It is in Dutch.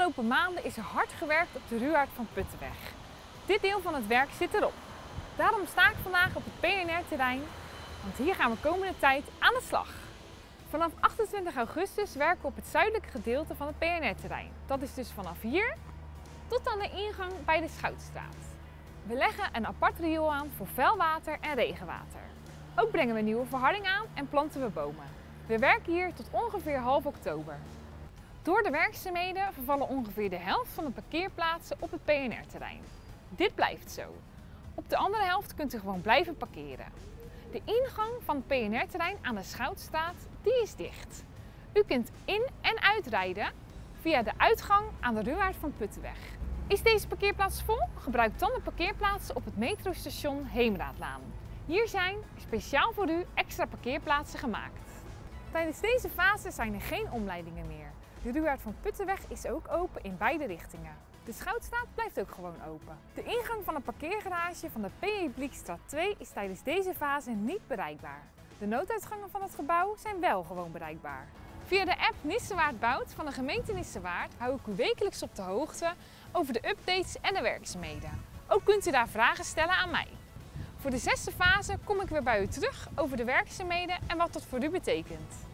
afgelopen maanden is er hard gewerkt op de Ruwaard van Puttenweg. Dit deel van het werk zit erop. Daarom sta ik vandaag op het PNR-terrein, want hier gaan we komende tijd aan de slag. Vanaf 28 augustus werken we op het zuidelijke gedeelte van het PNR-terrein. Dat is dus vanaf hier tot aan de ingang bij de Schoutstraat. We leggen een apart riool aan voor vuil water en regenwater. Ook brengen we nieuwe verharding aan en planten we bomen. We werken hier tot ongeveer half oktober. Door de werkzaamheden vervallen ongeveer de helft van de parkeerplaatsen op het PNR-terrein. Dit blijft zo. Op de andere helft kunt u gewoon blijven parkeren. De ingang van het PNR-terrein aan de Schoutstraat die is dicht. U kunt in- en uitrijden via de uitgang aan de Ruwaard van Puttenweg. Is deze parkeerplaats vol? Gebruik dan de parkeerplaatsen op het metrostation Heemraadlaan. Hier zijn speciaal voor u extra parkeerplaatsen gemaakt. Tijdens deze fase zijn er geen omleidingen meer. De Ruwaard van Puttenweg is ook open in beide richtingen. De Schoutstraat blijft ook gewoon open. De ingang van de parkeergarage van de P.E. Bliekstraat 2 is tijdens deze fase niet bereikbaar. De nooduitgangen van het gebouw zijn wel gewoon bereikbaar. Via de app Nissewaard Bouwt van de gemeente Nissewaard hou ik u wekelijks op de hoogte over de updates en de werkzaamheden. Ook kunt u daar vragen stellen aan mij. Voor de 6e fase kom ik weer bij u terug over de werkzaamheden en wat dat voor u betekent.